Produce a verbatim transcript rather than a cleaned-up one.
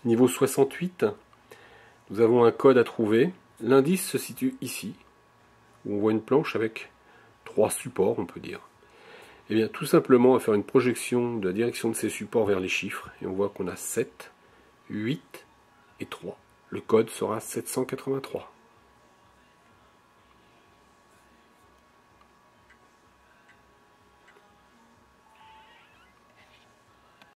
Niveau soixante-huit, nous avons un code à trouver. L'indice se situe ici, où on voit une planche avec trois supports, on peut dire. Et bien tout simplement à faire une projection de la direction de ces supports vers les chiffres, et on voit qu'on a sept, huit et trois. Le code sera sept cent quatre-vingt-trois.